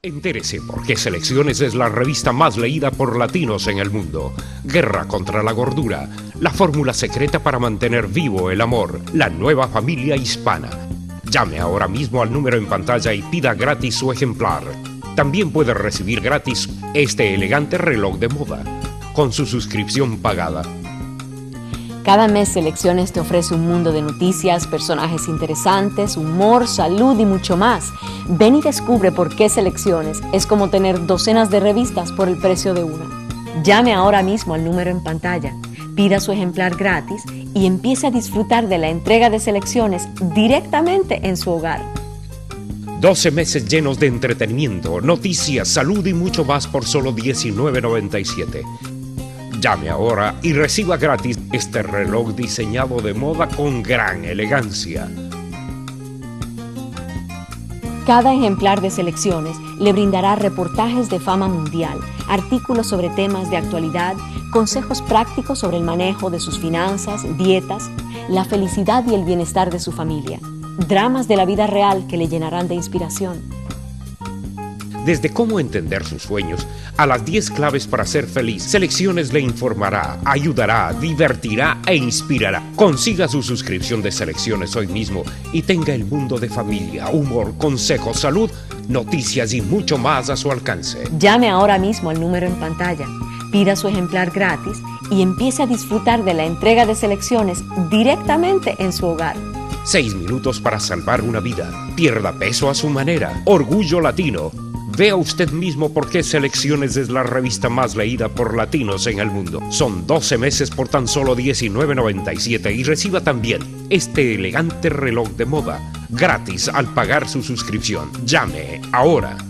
Entérese por qué Selecciones es la revista más leída por latinos en el mundo. Guerra contra la gordura, la fórmula secreta para mantener vivo el amor, la nueva familia hispana. Llame ahora mismo al número en pantalla y pida gratis su ejemplar. También puede recibir gratis este elegante reloj de moda, con su suscripción pagada. Cada mes Selecciones te ofrece un mundo de noticias, personajes interesantes, humor, salud y mucho más. Ven y descubre por qué Selecciones es como tener docenas de revistas por el precio de una. Llame ahora mismo al número en pantalla, pida su ejemplar gratis y empiece a disfrutar de la entrega de Selecciones directamente en su hogar. 12 meses llenos de entretenimiento, noticias, salud y mucho más por solo $19.97. Llame ahora y reciba gratis este reloj diseñado de moda con gran elegancia. Cada ejemplar de Selecciones le brindará reportajes de fama mundial, artículos sobre temas de actualidad, consejos prácticos sobre el manejo de sus finanzas, dietas, la felicidad y el bienestar de su familia, dramas de la vida real que le llenarán de inspiración. Desde cómo entender sus sueños a las 10 claves para ser feliz, Selecciones le informará, ayudará, divertirá e inspirará. Consiga su suscripción de Selecciones hoy mismo y tenga el mundo de familia, humor, consejos, salud, noticias y mucho más a su alcance. Llame ahora mismo al número en pantalla, pida su ejemplar gratis y empiece a disfrutar de la entrega de Selecciones directamente en su hogar. 6 minutos para salvar una vida. Pierda peso a su manera. Orgullo latino. Vea usted mismo por qué Selecciones es la revista más leída por latinos en el mundo. Son 12 meses por tan solo $19.97 y reciba también este elegante reloj de moda gratis al pagar su suscripción. Llame ahora.